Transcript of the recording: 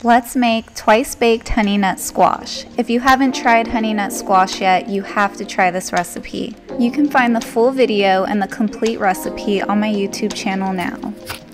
Let's make twice baked honey nut squash. If you haven't tried honey nut squash yet, you have to try this recipe. You can find the full video and the complete recipe on my YouTube channel now.